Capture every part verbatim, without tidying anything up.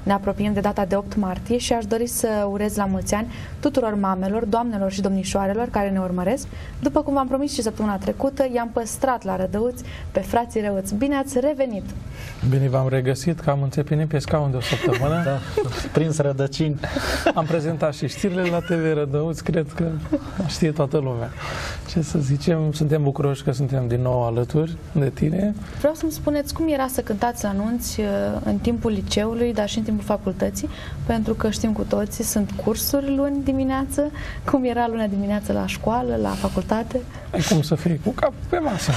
Ne apropiem de data de opt martie și aș dori să urez la mulți ani tuturor mamelor, doamnelor și domnișoarelor care ne urmăresc. După cum v-am promis și săptămâna trecută, i-am păstrat la Rădăuți pe frații Răuți. Bine ați revenit! Bine v-am regăsit, că am înțepenit pe scaun de o săptămână. Da, prins rădăcini. Am prezentat și știrile la T V Rădăuți, cred că știe toată lumea. Ce să zicem, suntem bucuroși că suntem din nou alături de tine. Vreau să-mi spuneți cum era să cântați la anunți în timpul liceului, dar și în timpul facultății, pentru că știm cu toții, sunt cursuri luni dimineață. Cum era lunea dimineață la școală, la facultate? Ai cum să fii cu capul pe masă.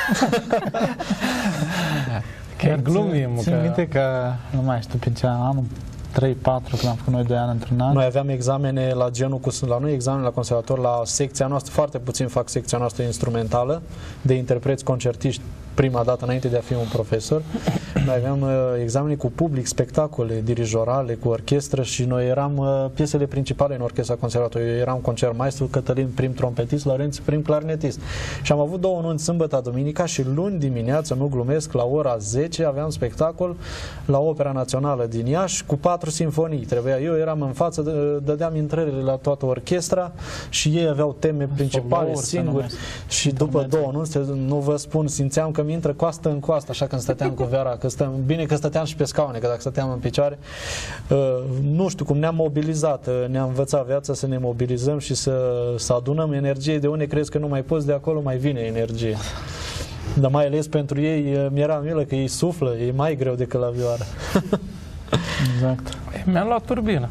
Chiar glumim. Țin că... minte că, nu mai știu pe ce anul, trei patru, când am făcut noi doi ani într-un an. Noi aveam examene la genul cu, la noi examene la conservator, la secția noastră, foarte puțin fac secția noastră instrumentală, de interpreți concertiști, prima dată înainte de a fi un profesor. Noi aveam uh, examene cu public, spectacole, dirijorale, cu orchestră și noi eram uh, piesele principale în orchestra conservatorului. Eu eram concertmaestru, Cătălin prim trompetist, Lorenț prim clarinetist. Și am avut două nunți, sâmbătă, duminica, și luni dimineață, nu glumesc, la ora zece aveam spectacol la Opera Națională din Iași cu patru simfonii. Trebuia, eu eram în față, dădeam intrările la toată orchestra și ei aveau teme principale, singuri. Și după două nunți, nu vă spun, simțeam că mi intră coastă în coastă, așa când stăteam cu Vera, că stăm, bine că stăteam și pe scaune, că dacă stăteam în picioare, uh, nu știu cum ne-am mobilizat, uh, ne-am învățat viața să ne mobilizăm și să, să adunăm energie. De unde crezi că nu mai poți, de acolo mai vine energie. Dar mai ales pentru ei, uh, mi-era milă că ei suflă, e mai greu decât la vioară. Exact. Mi-am luat turbină.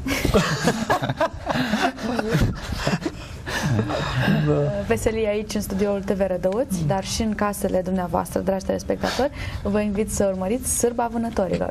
Veselie aici în studioul T V Rădăuți, dar și în casele dumneavoastră, dragi telespectatori. Vă invit să urmăriți Sârba Vânătorilor.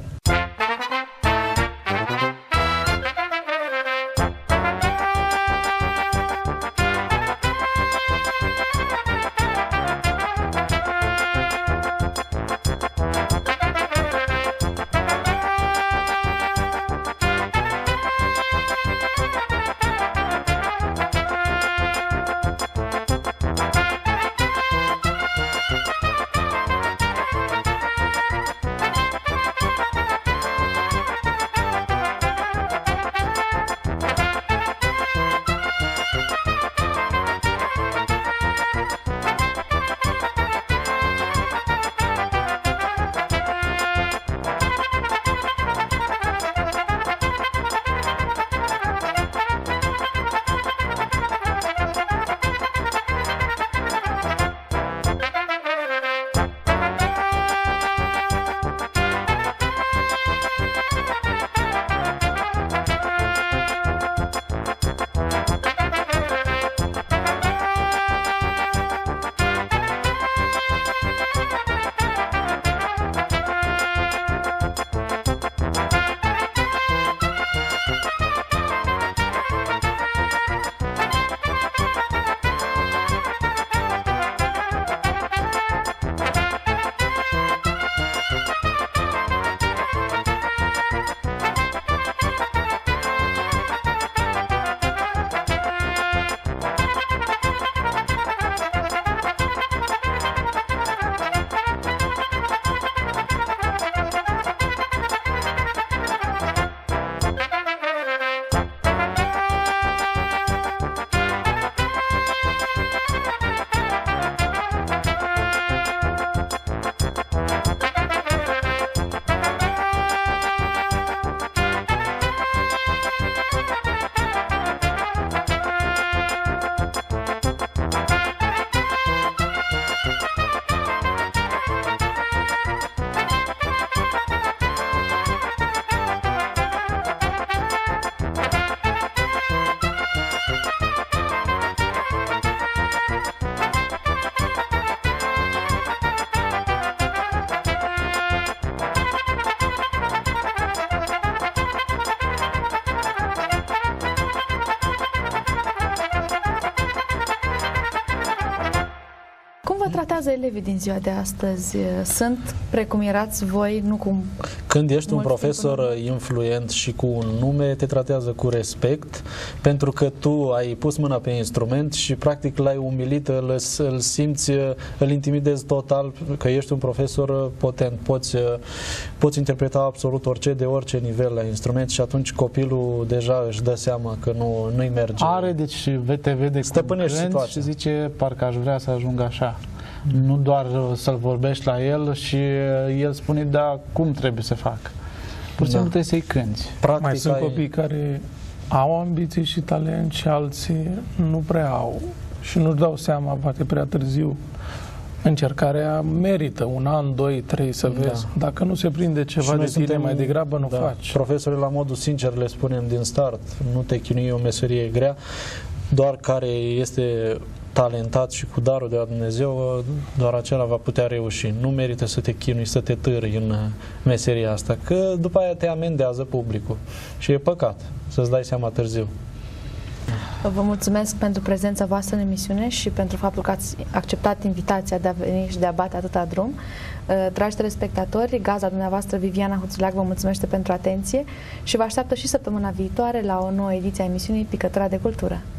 Tratează elevii din ziua de astăzi? Sunt precum erați voi, nu cum... Când ești un mult timp profesor în influent și cu un nume, te tratează cu respect, pentru că tu ai pus mâna pe instrument și practic l-ai umilit, îl, îl simți, îl intimidezi total, că ești un profesor potent, poți, poți interpreta absolut orice, de orice nivel la instrument și atunci copilul deja își dă seama că nu, nu-i merge. Are, deci te vede Stăpânești situația și zice, parcă aș vrea să ajung așa. Nu doar să-l vorbești la el și el spune, da, cum trebuie să fac. Pur și simplu Da. trebuie să-i cânti. Practic, Mai sunt ai- copii care au ambiții și talent și alții nu prea au și nu-și dau seama, poate prea târziu. Încercarea merită un an, doi, trei să Da. vezi. Dacă nu se prinde Și ceva noi de tine, suntem- mai degrabă nu da, faci. Profesorii la modul sincer le spunem din start, nu te chinui, e o meserie grea, doar care este talentat și cu darul de la Dumnezeu, doar acela va putea reuși. Nu merită să te chinui, să te târâi în meseria asta, că după aia te amendează publicul. Și e păcat să-ți dai seama târziu. Vă mulțumesc pentru prezența voastră în emisiune și pentru faptul că ați acceptat invitația de a veni și de a bate atâta drum. Dragi telespectatori, gazda dumneavoastră Viviana Huțulac vă mulțumește pentru atenție și vă așteaptă și săptămâna viitoare la o nouă ediție a emisiunii Picătura de Cultură.